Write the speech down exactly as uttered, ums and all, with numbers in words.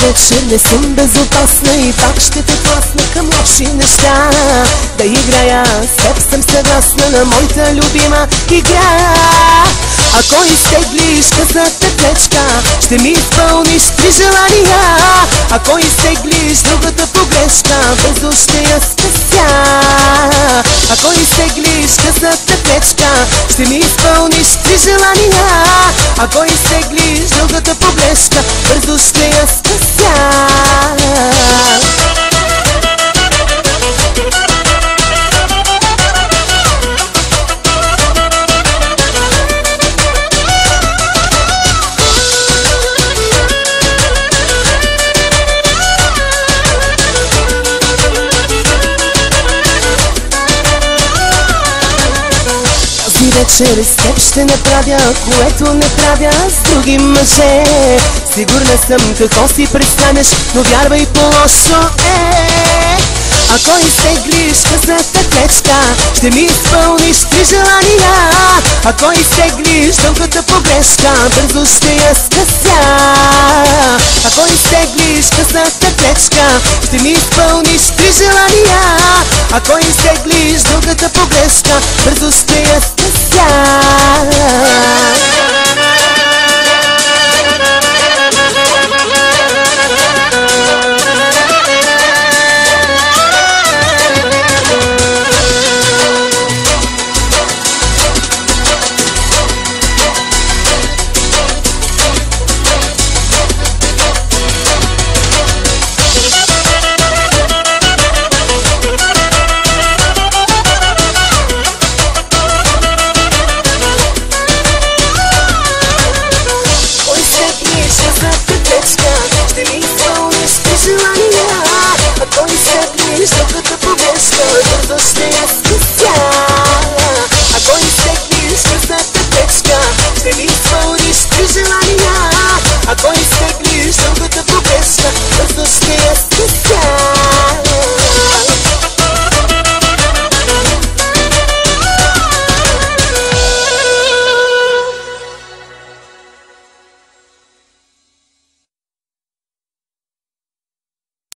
вечер не съм безопасна и пак ще те тласна към лоши неща. Да играя, с теб съм съгласна на моята любима игра. Ако изтеглиш късата клечка, ще ми изпълниш три желания. Ако изтеглиш другата погрешка, бързо ще я спася. Ако изтеглиш късата клечка, ще ми изпълниш три желания. Ако изтеглиш другата погрешка, бързо ще я спася. Вечер с теб ще направя, което не правя с други мъже. Сигурна съм какво си представяш, но вярвай, по-лошо е. Ако изтеглиш късата клечка, ще ми изпълниш три желания. Ако изтеглиш дългата погрешка, бързо ще я скъся. Ако изтеглиш късата клечка, ще ми изпълниш три желания. Ако изтеглиш другата погрешка, бързо ще я скъся.